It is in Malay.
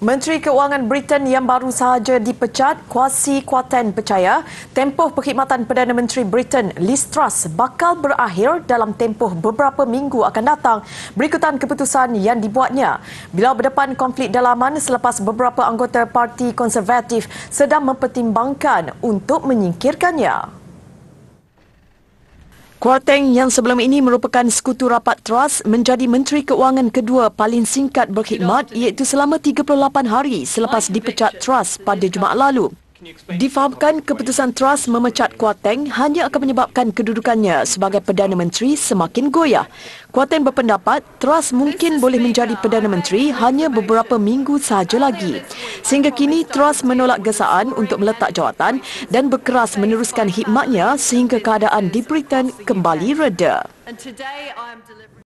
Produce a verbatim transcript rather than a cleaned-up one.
Menteri Keuangan Britain yang baru sahaja dipecat, Kwasi Kwarteng percaya tempoh perkhidmatan Perdana Menteri Britain Liz Truss bakal berakhir dalam tempoh beberapa minggu akan datang berikutan keputusan yang dibuatnya. Beliau berdepan konflik dalaman selepas beberapa anggota Parti Konservatif sedang mempertimbangkan untuk menyingkirkannya. Kwarteng yang sebelum ini merupakan sekutu rapat Truss menjadi Menteri Keuangan kedua paling singkat berkhidmat iaitu selama tiga puluh lapan hari selepas dipecat Truss pada Jumaat lalu. Difahamkan keputusan Truss memecat Kwarteng hanya akan menyebabkan kedudukannya sebagai Perdana Menteri semakin goyah. Kwarteng berpendapat Truss mungkin boleh menjadi Perdana Menteri hanya beberapa minggu sahaja lagi. Sehingga kini Truss menolak gesaan untuk meletak jawatan dan berkeras meneruskan khidmatnya sehingga keadaan di Britain kembali reda.